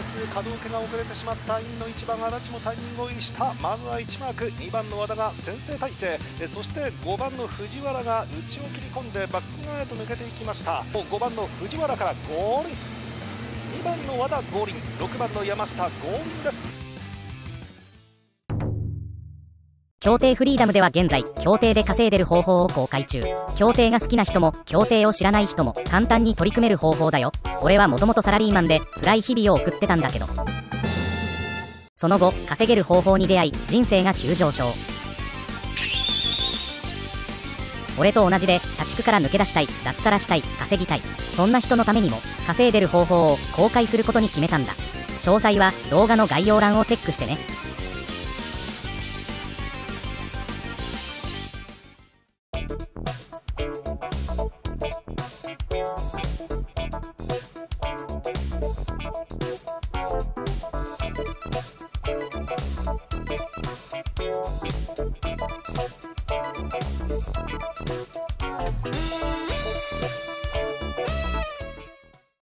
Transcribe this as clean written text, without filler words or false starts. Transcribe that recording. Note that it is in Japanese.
可動拳が遅れてしまったインの1番足立もタイミングを意した。まずは1マーク、2番の和田が先制体制、そして5番の藤原が内を切り込んでバック側へと抜けていきました。5番の藤原からゴールイン、2番の和田ゴールイン、6番の山下ゴールインです。 競艇フリーダムでは現在、競艇で稼いでる方法を公開中。競艇が好きな人も、競艇を知らない人も、簡単に取り組める方法だよ。俺はもともとサラリーマンで、辛い日々を送ってたんだけど。その後、稼げる方法に出会い、人生が急上昇。俺と同じで、社畜から抜け出したい、脱サラしたい、稼ぎたい。そんな人のためにも、稼いでる方法を公開することに決めたんだ。詳細は動画の概要欄をチェックしてね。